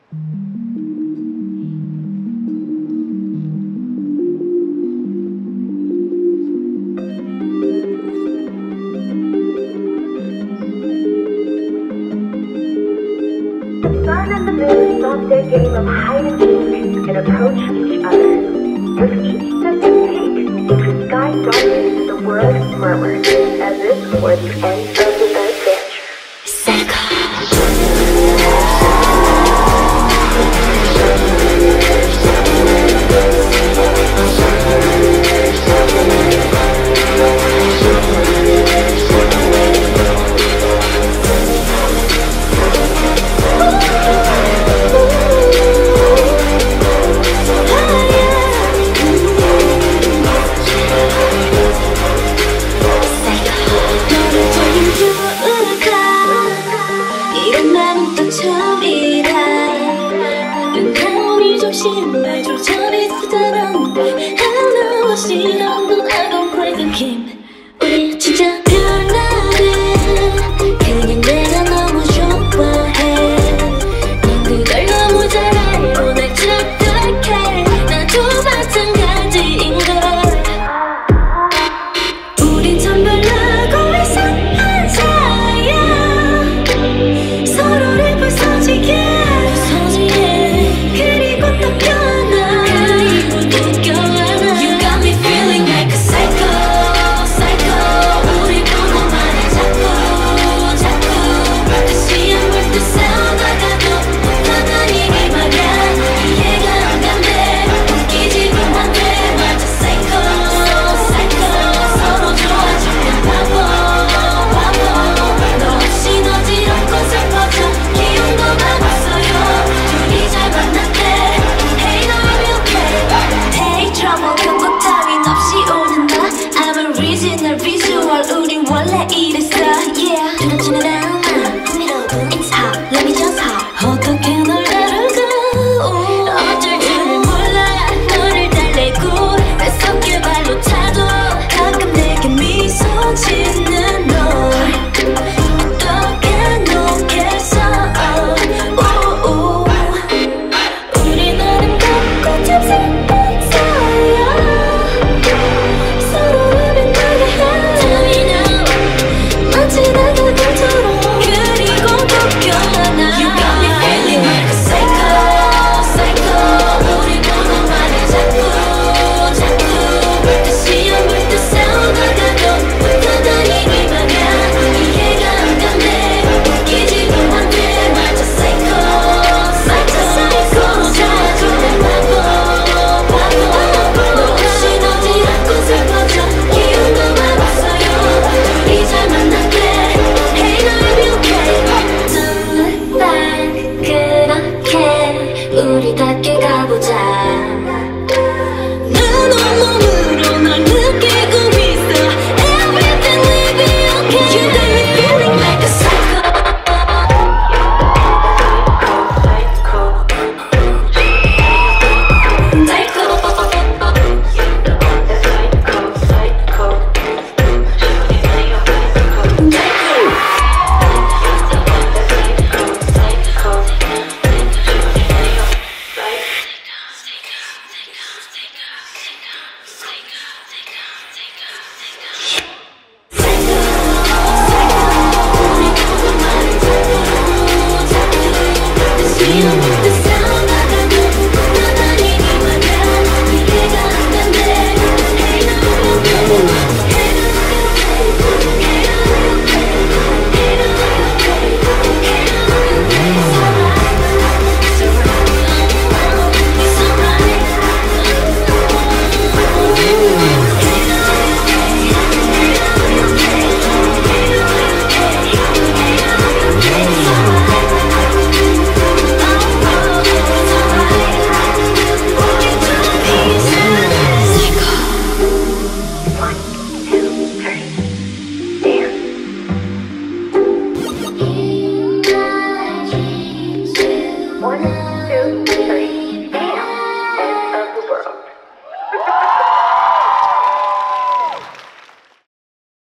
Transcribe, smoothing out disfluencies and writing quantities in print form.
Sun and the moon start their game of hide and seek and approach each other. With each step they take, the sky darkens and the world murmurs, as if for the end of the adventure. 우리 진짜 별나는 그냥 내가 너무 좋아해. 넌 그걸 너무 잘 알고 날 착각해. 나도 마찬가지인걸. 우린 참 별나고 이상한 사이야. 서로를 부서지게 그리고 또 껴안아. You got me feeling like a psycho. 우린 원래 이랬어, yeah.